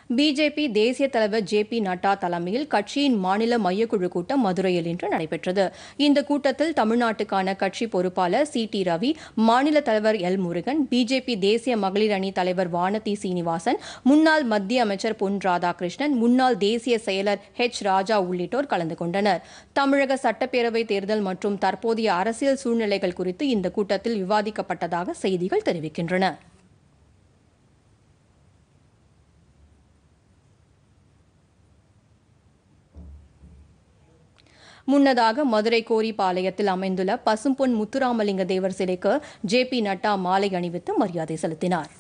BJP தேசிய தலைவர் JP. Nadda தலைமையில் கட்சியின் மாநில மையக்குழு கூட்டம் மதுரையில் இன்று நடைபெற்றது. இந்த கூட்டத்தில் தமிழ்நாட்டுக்கான கட்சி பொறுப்பாளர் சி.டி. ரவி, மாநில தலைவர் எல். முருகன், பிஜேபி தேசிய மகளிர் அணி தலைவர் வானதி சீனிவாசன், முன்னாள் மத்திய அமைச்சர் பொன் ராதாகிருஷ்ணன், முன்னாள் தேசிய செயலர் ஹெச். ராஜா உள்ளிட்டோர் கலந்து கொண்டனர். தமிழக சட்டப்பேரவைத் தேர்தல் மற்றும் தற்போதைய அரசியல் சூழ்நிலைகள் குறித்து இந்த கூட்டத்தில் விவாதிக்கப்பட்டதாக செய்திகள் தெரிவிக்கின்றன. முன்னதாக மதுரை கோரிப்பாளையத்தில் அமைந்துள்ள பசும்பொன் முத்துராமலிங்க தேவர் சிலைக்கு ஜே.பி. நட்டா மாலை அணிவித்து மரியாதை செலுத்தினார்.